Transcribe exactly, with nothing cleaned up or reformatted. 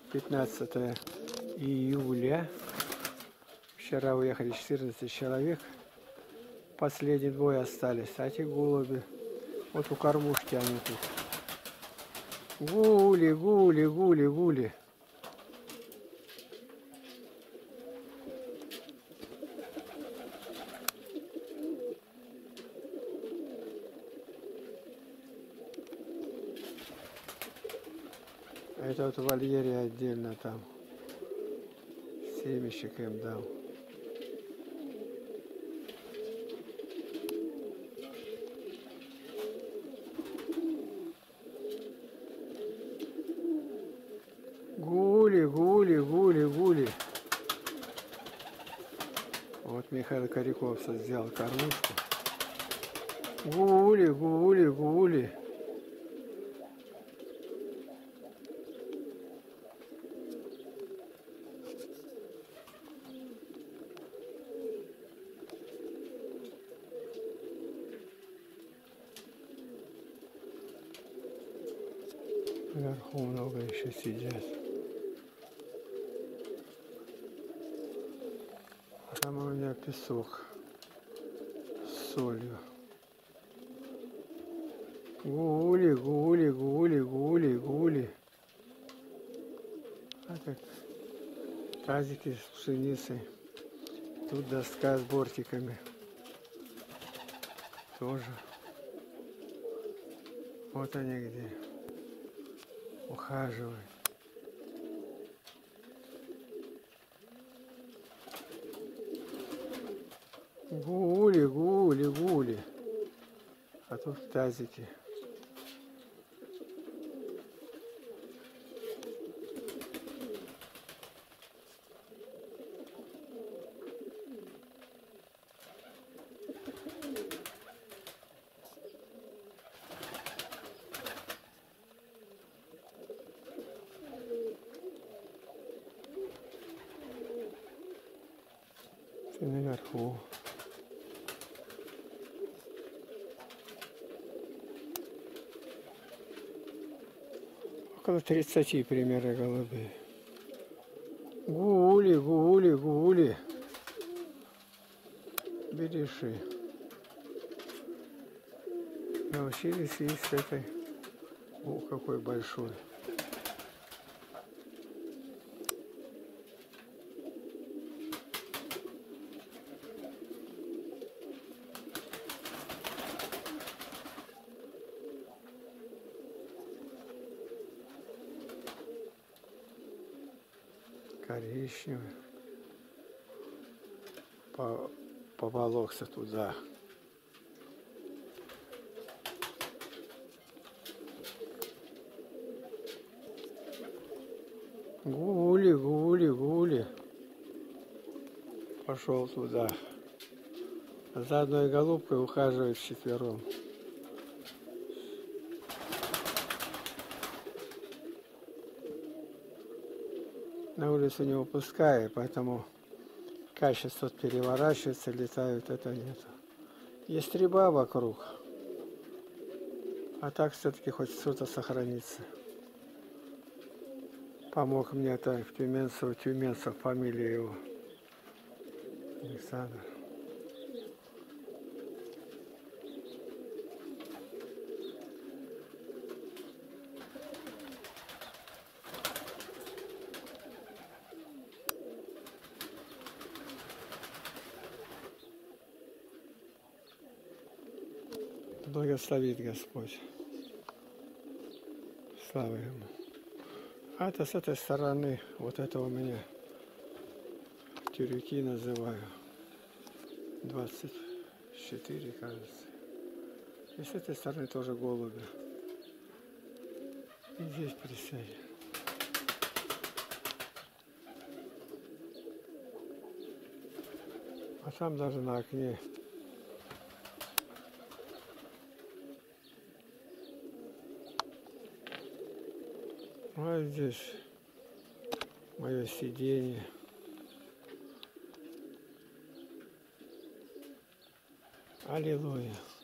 пятнадцатое июля. Вчера уехали четырнадцать человек. Последние двое остались. А эти голуби. Вот у кормушки они тут. Гули, гули, гули, гули. Это вот в вольере отдельно там. Семечек им дал. Гули, гули, гули, гули. Вот Михаил Коряков сделал кормушку. Гули, гули, гули. Вверху много еще сидят. А там у меня песок с солью. Гули, гули, гули, гули, гули. А как тазики с пшеницей. Тут доска с бортиками. Тоже. Вот они где. Ухаживают. Гули, гули, гули. А тут тазики. И наверху. Около тридцати примерно голубей. Гули, гули, гули. Береши. Научились есть с этой. О, какой большой. Коричневый. По, поволокся туда. Гули, гули, гули. Пошел туда. За одной голубкой ухаживает вчетвером. На улицу не выпускаю, поэтому качество переворачивается, летают, это нет. Есть реба вокруг, а так все-таки хоть что-то сохранится. Помог мне это Тюменцев, Тюменцев, фамилия его. Александр. Благословит Господь. Слава Ему. А это с этой стороны, вот это у меня тюрюки называю. двадцать четыре, кажется. И с этой стороны тоже голуби. И здесь присядь. А там даже на окне. А здесь мое сиденье. Аллилуйя.